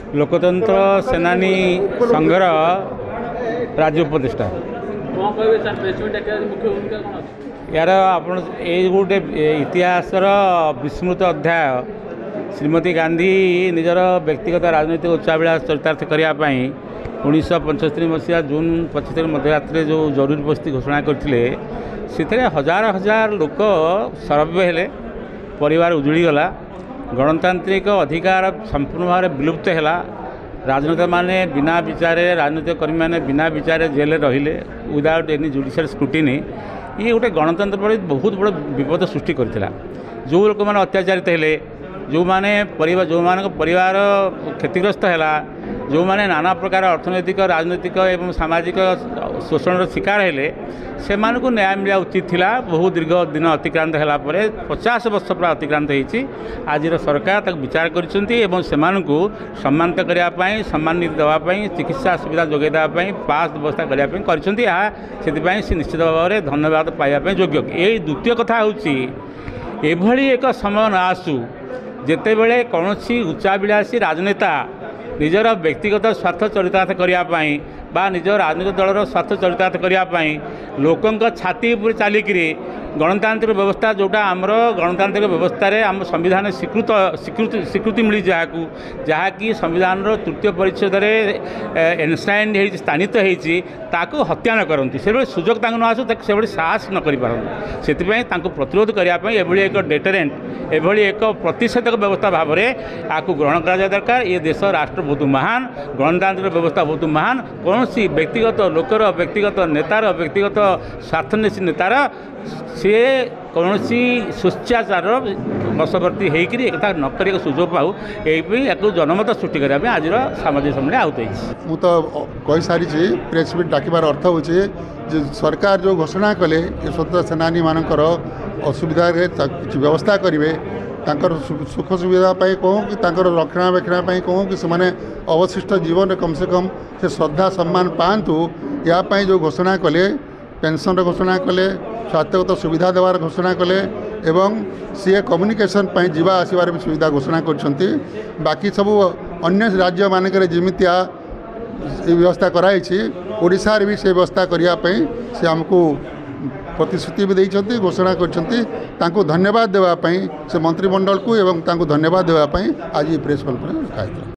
लोकतंत्र सेनानी संघर राज्य उपदेष्टा यार आप गोटे इतिहासर विस्मृत अध्याय श्रीमती गांधी निजर व्यक्तिगत राजनैतिक उच्चाभिलाष चरितार्थ करने 1975 मसीहा जून 25 मध्यरात्रि जो जरूरी परिस्थिति घोषणा करते से हजार हजार लोक सरभ्य हेले परिवार उजुड़ी गला गणतांत्रिक अधिकार संपूर्ण भाव में विलुप्त है। राजनेता माने बिना विचार राजनीतिक कर्मी माने बिना विचार जेल रहिले विदाउट एनी जुडिशियल स्क्रूटिनी ये गोटे गणतंत्र पर बहुत बड़ विपद सृष्टि करथिला। जो लोक मैंने अत्याचारित हेले जो माने परिवार क्षतिग्रस्त है जो माने नाना प्रकार अर्थनैतिक राजनैतिक एवं सामाजिक शोषण शिकार हेले से मानकु न्याय मिला उचित थिला। बहुत दीर्घ दिन अतिक्रांत है 50 वर्ष पूरा अतिक्रांत होती आज सरकार तक विचार करछंती एवं से मानकु सम्मानित करने सम्मानित देवाई चिकित्सा सुविधा जोगे देवाई पास व्यवस्था करने करछंती से निश्चित भाव में धन्यवाद पाइबा योग्य। यही द्वितीय कथा होची एभली एक समय न आसू जेते बेले कौनसी उच्चाभिलाषी राजनेता निजर व्यक्तिगत स्वार्थ चरितार्थ करने बा निज राजनीतिक दलर स्वार्थ चरितार्थ करने लोकों छाती पर चलिक गणतांत्रिक व्यवस्था जोटा आमर गणतांत्रिक व्यवस्था रे आम संविधान स्वीकृति मिली जहाँकि संविधान तृतीय परिच्छेद एनश्राइंड स्थानित होती हत्या न करती से सुजोग न आसू से साहस न कर प्रतिरोध करने एभली एक डेटरेंट एभली एक प्रतिषेधक व्यवस्था भाव में आपको ग्रहण करा दरकार। ये देश राष्ट्र बहुत महान गणतांत्रिक व्यवस्था बहुत महान कौन सी व्यक्तिगत लोकर व्यक्तिगत नेतार व्यक्तिगत स्वार्थन्वेषी नेतार सी कौन सी सुचाचार बशवर्ती होकर एक नक सुजोग पाऊ या जनमत सृष्टि करने आज सामाजिक सम्मेलन आहुत हो तो कही सारी प्रेस मीट डाकिबार अर्थ हो सरकार जो घोषणा कले स्वतंत्र सेनानी मानकर असुविधा किसी व्यवस्था करेंगे सुख सुविधा कहूँ कि रक्षणाबेक्षण कहूँ कि से अवशिष्ट जीवन कम से कम से श्रद्धा सम्मान पातु यापाई जो घोषणा कले पेंशन घोषणा कले स्वास्थ्यगत सुविधा देवार घोषणा कले एवं सी कम्युनिकेशन जावा आसबार भी सुविधा घोषणा करछंती। बाकी सब अन्य राज्य मानक जमितिया व्यवस्था कराई ओडिशा भी से व्यवस्था करने से आमको प्रतिश्रुति भी देइछंती घोषणा करछंती धन्यवाद देवाई से मंत्रिमंडल को एवं धन्यवाद देवाई आज प्रेस कॉन्फ्रेंस रखा।